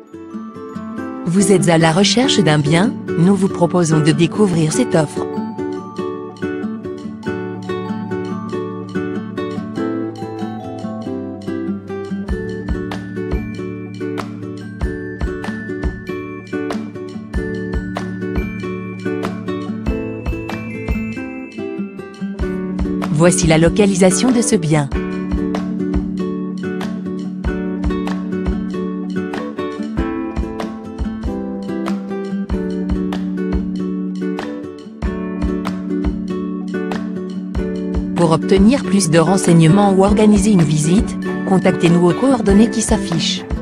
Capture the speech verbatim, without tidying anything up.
Vous êtes à la recherche d'un bien? Nous vous proposons de découvrir cette offre. Voici la localisation de ce bien. Pour obtenir plus de renseignements ou organiser une visite, contactez-nous aux coordonnées qui s'affichent.